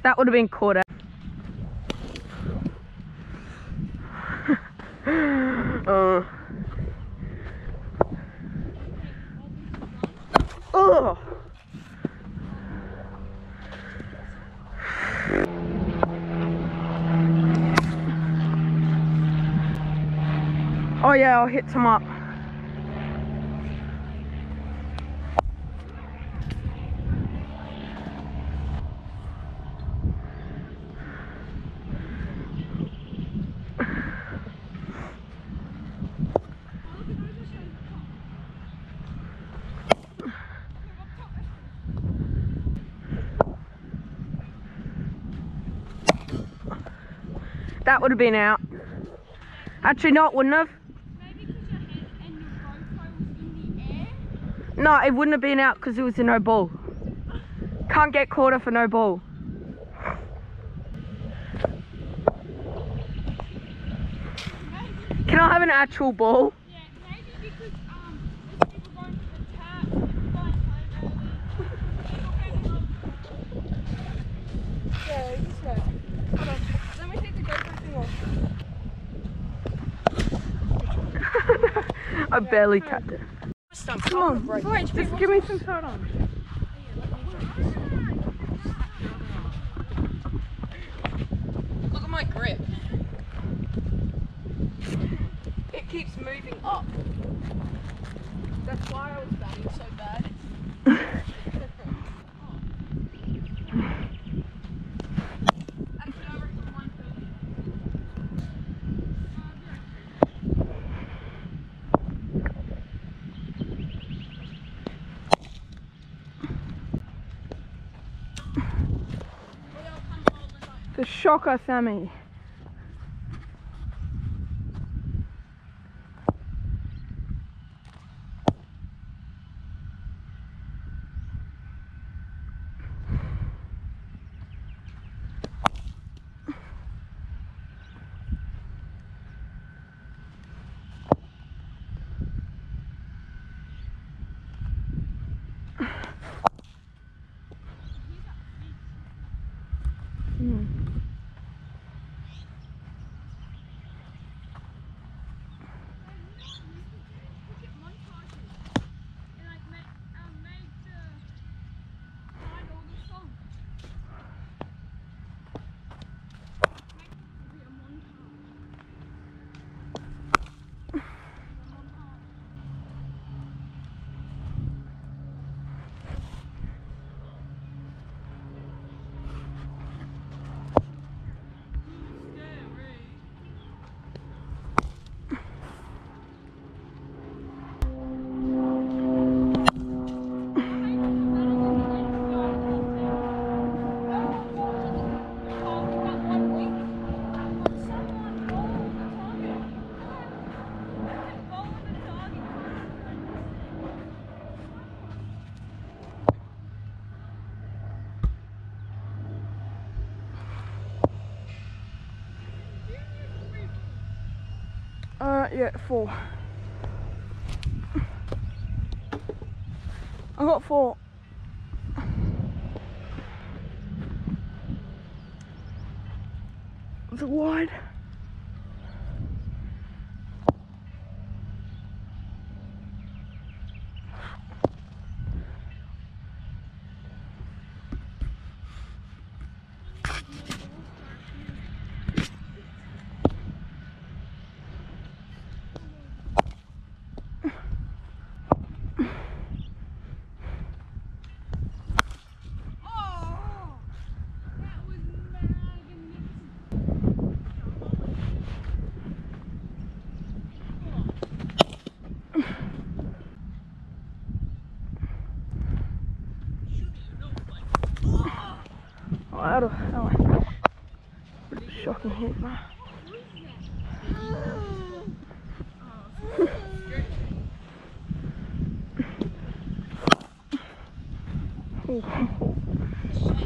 That would have been caught out. Oh. Oh yeah, I'll hit some up. That would have been out. Actually, no, it wouldn't have. Maybe because your head and your GoPro was in the air? No, it wouldn't have been out because it was a no ball. Can't get caught off a no ball. Can I have an actual ball? Yeah, maybe because there's people going to the tap, people going home early. Yeah, you said. Hold on. Let me take the GoPro thing off. I barely tapped it. Come on, Just give me some soda. Look at my grip. It keeps moving up. That's why I was batting so bad. The shocker, Sammy. Yeah, 4. I got 4. Is it wide? Pretty shocking hit, man. Oh.